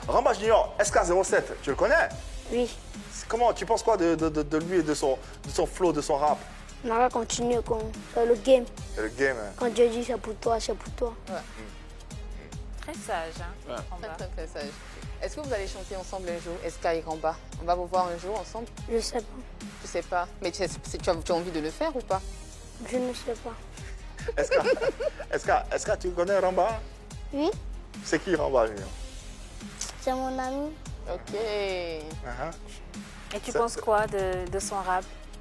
Ramba Junior, SK07, tu le connais? Oui. Comment, tu penses quoi de lui et de son flow, de son rap? On va continuer comme le game. C'est le game, hein. Quand Dieu dit c'est pour toi, c'est pour toi. Ouais. Très sage, hein. Ouais. Très sage. Est-ce que vous allez chanter ensemble un jour, SK et Ramba? On va vous voir un jour ensemble? Je sais pas. Tu sais pas. Mais tu as envie de le faire ou pas? Je ne sais pas. Est-ce que tu connais Ramba? Oui. C'est qui Ramba Junior? C'est mon ami. Ok. Et tu penses quoi de son rap?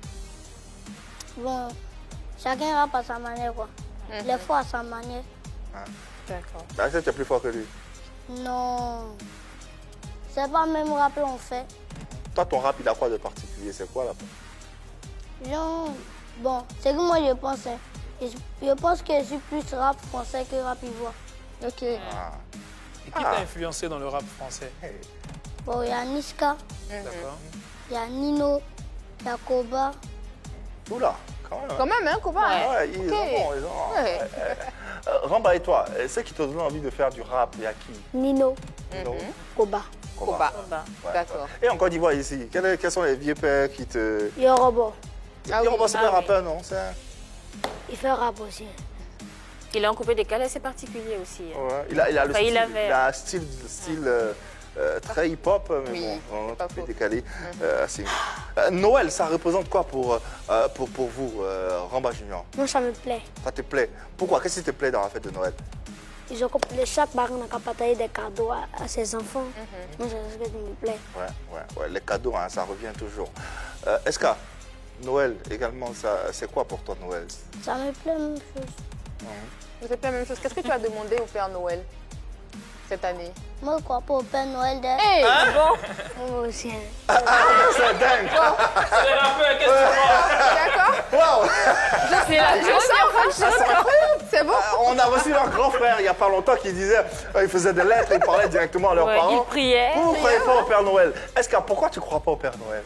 Bon, chacun rappe à sa manière, quoi. Il est fort à sa manière. D'accord. Bah, tu es plus fort que lui. Non. C'est pas même rap on fait. Toi, ton rap, il a quoi de particulier? C'est quoi là? Genre, bon, c'est que moi je pense. Hein. Je pense que je suis plus rap français que rap ivoire. Ok. Et qui t'a influencé dans le rap français? Bon, il y a Niska, D'accord. il y a Nino, il y a Koba. Oula, quand même. Quand même, hein, Koba? Ouais, ils ont bon, ils ont... Ouais. Ramba et toi, ceux qui t'ont donné envie de faire du rap, il y a qui? Nino, Nino? Koba. Koba. Ouais. D'accord. Et en Côte d'Ivoire ici, quels sont les vieux pères qui te... Yorobo, Yoruba, c'est pas un rappeur, non? il fait rap aussi. Il a un coupé décalé assez particulier aussi. Ouais. Il a le Enfin, style, il a un style très hip-hop, mais Oui, bon, c'est pas un peu faux. décalé. Assez. Noël, ça représente quoi pour vous, Ramba Junior? Moi, ça me plaît. Ça te plaît? Pourquoi? Qu'est-ce qui te plaît dans la fête de Noël? Ils ont compris chaque parent n'a qu'à partager des cadeaux à ses enfants. Moi, c'est ce qui me plaît. Ouais, les cadeaux, hein, ça revient toujours. Est-ce que Noël également, c'est quoi pour toi Noël? Ça me plaît, même chose. Vous êtes la même chose. Qu'est-ce que tu as demandé au Père Noël cette année? Moi, je crois pas au Père Noël d'air. Hey, bon. Moi aussi. C'est dingue! C'est le rappeur, qu'est-ce que tu D'accord. Waouh! C'est la C'est bon. On a reçu leur grand frère il n'y a pas longtemps qui disait ils faisaient des lettres, ils parlaient directement à leurs Ouais, parents. il priait. Vous ne croyez pas au Père Noël? Est-ce que pourquoi tu ne crois pas au Père Noël?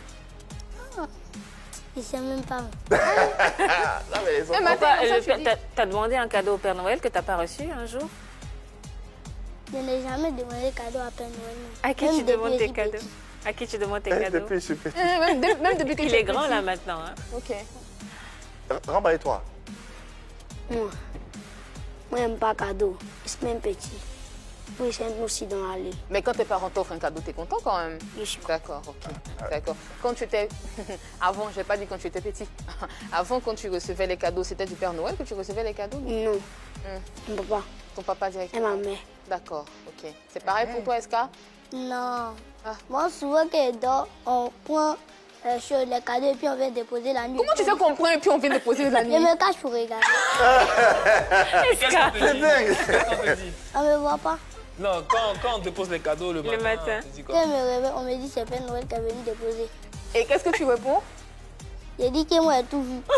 Il sait même pas. Non, mais les enfants- Pourquoi t'as demandé un cadeau au Père Noël que t'as pas reçu un jour? Je n'ai jamais demandé cadeau à Père Noël. À qui Même tu demandes depuis tes petit cadeaux? petit. À qui tu demandes tes cadeaux? Depuis, je suis petit. Même depuis que Il tu es est grand petit. là maintenant. Hein. Ok. Ramba et toi? Moi, j'aime pas cadeau. C'est même petit. Moi, j'aime aussi dans l'allée. Mais quand tes parents t'offrent un cadeau, t'es content quand même? Je suis D'accord, ok. D'accord. Quand tu étais... Avant, je n'ai pas dit quand tu étais petit. Avant, quand tu recevais les cadeaux, c'était du Père Noël que tu recevais les cadeaux? Non, mon papa Ton papa et directement? ma mère. D'accord, ok. C'est pareil pour toi, SK? Non. Ah. Moi, souvent, quand je dors, on prend les cadeaux et puis on vient déposer la nuit. Comment tu sais qu'on prend et puis on vient déposer la Je nuit? me cache pour regarder. Qu'est-ce qu'on te dit? dingue. Qu'est-ce qu'on te dit? On me voit pas. Non, quand on dépose les cadeaux le matin, matin. tu dis Quand quoi? je me réveille, on me dit c'est Père Noël qui est venu déposer. Et qu'est-ce que tu réponds? J'ai dit que moi, j'ai tout vu.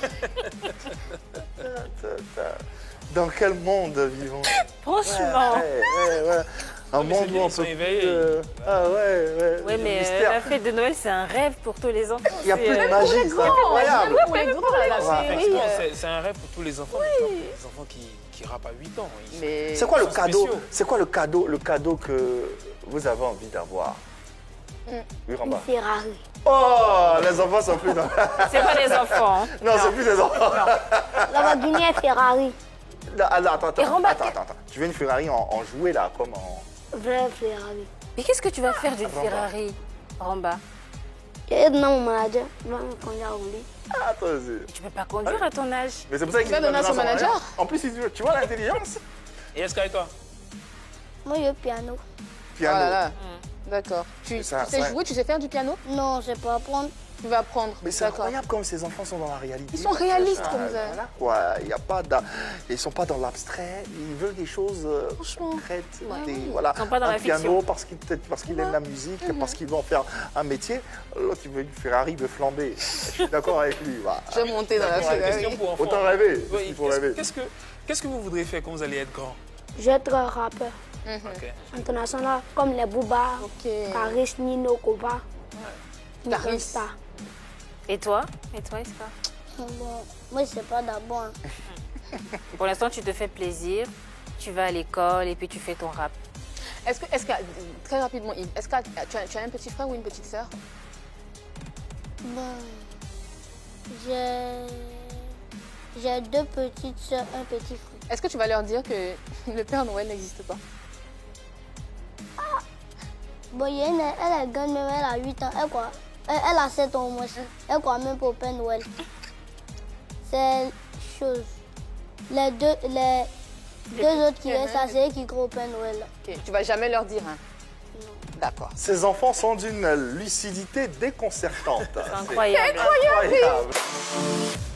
Dans quel monde vivons-nous? Franchement. Ouais. Un monde c'est où on ils sont peut... éveillés. Ah ouais. Ouais, le mais mystère. la fête de Noël, c'est un rêve pour tous les enfants. Il n'y a plus de magie, c'est incroyable. Pour les grands, là, la série. Effectivement, c'est un rêve pour tous les enfants. Mais les enfants qui rappent à 8 ans. Mais... C'est quoi le Ils sont cadeau? spéciaux. C'est quoi le cadeau que vous avez envie d'avoir? Oui, Une Ramba. Ferrari. Oh, les enfants sont plus dans... C'est pas les enfants. Hein. Non, c'est plus des enfants. La Lamborghini est Ferrari. Là, attends. Et Ramba, Tu veux une Ferrari en jouet là, comme en... Vraie Ferrari. Mais qu'est-ce que tu vas faire d'une Ferrari, Ramba? Et dans mon manager, il va me conduire à rouler. Ah, toi aussi. Tu peux pas conduire à ton âge. Mais c'est pour ça qu'il vas donner à son manager. En plus, tu vois l'intelligence. Et est-ce qu'avec toi? Moi, j'ai le piano. Oh Piano. là là. D'accord. Tu Ça- sais ça- jouer, tu sais faire du piano? Non, je peux apprendre. Tu vas apprendre. Mais c'est D'accord. incroyable comme ces enfants sont dans la réalité. Ils sont réalistes comme ça. Voilà quoi, il y a pas ils sont pas dans l'abstrait, ils veulent des choses Franchement. concrètes. Ouais. Voilà, Ils sont pas dans un la piano fiction. parce qu'il aime la musique, parce qu'il veut en faire un métier. L'autre, il veut une Ferrari, il veut flamber. Je suis d'accord avec lui. Voilà. Je vais monter dans la Question Ferrari. pour enfants. Autant rêver, Oui, il faut rêver. Qu'est-ce que vous voudrez faire quand vous allez être grand? Je vais être un rappeur Ok. international comme les Booba, Ok. Caris, Nino, Koba. Caris. Gangsta. Et toi? Et toi, Iska? Bon, moi, je sais pas d'abord. Pour l'instant, tu te fais plaisir. Tu vas à l'école et puis tu fais ton rap. Très rapidement, Yves, est-ce que tu as un petit frère ou une petite sœur? Bon, j'ai 2 petites sœurs, un petit frère. Est-ce que tu vas leur dire que le Père Noël n'existe pas? Bon, il y a elle est grande, mais elle a 8 ans. Elle a 7 ans au moins. Elle croit même pas au Père Noël. C'est chose. Les deux autres qui restent, c'est eux qui croient au Père Noël. Ok, tu vas jamais leur dire, hein? Non. D'accord. Ces enfants sont d'une lucidité déconcertante. C'est incroyable. Incroyable.